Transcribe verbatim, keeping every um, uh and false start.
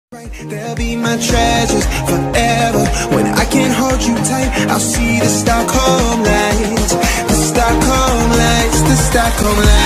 They'll be my treasures forever. When I can't hold you tight, I'll see the Stockholm lights, the Stockholm lights, the Stockholm lights.